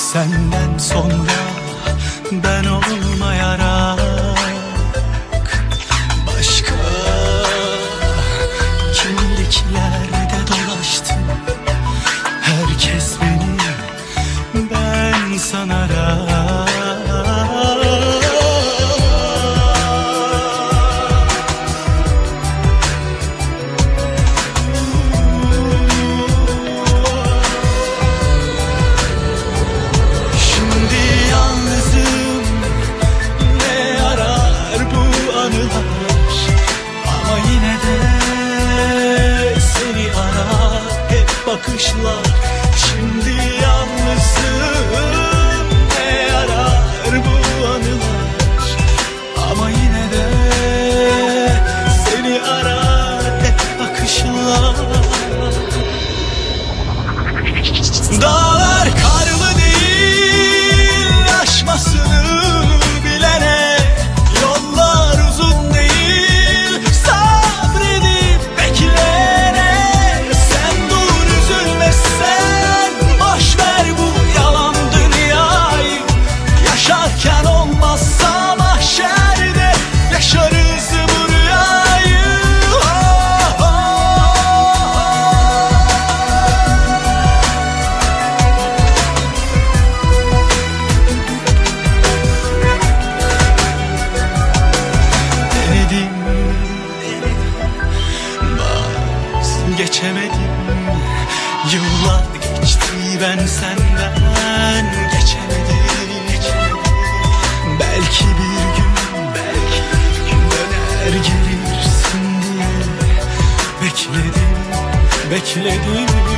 Senden sonra ben olmayarak başka kimliklerde dolaştım. Herkes beni ben sanarak. Bakışlar, şimdi yalnızım, ne yarar bu anılar, ama yine de seni arar hep bakışlar. Dağlar karlı değil, aşmasını bilene, yollar uzun değil, sabredip beklene. Sen boş ver bu yalan dünyayı, yaşarken olmazsa mahşerde yaşarız bu rüyayı. Denedim, vazgeçemedim. Yıllar geçti, ben senden geçemedim. Belki bir gün döner gelirsin diye bekledim.